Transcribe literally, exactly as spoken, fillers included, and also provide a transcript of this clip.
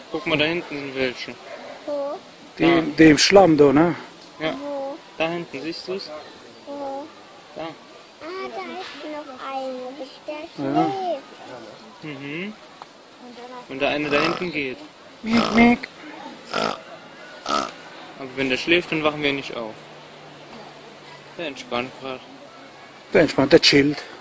Guck mal, da hinten sind welche. Wo? Die, die im Schlamm da, ne? Ja, Wo? da hinten, siehst du es? Wo? Da. Ah, da ist noch eine. Der Ja. schläft. Mhm. Und der eine da hinten geht. Miek, miek. Aber wenn der schläft, dann wachen wir nicht auf. Der entspannt gerade. Der entspannt, der chillt.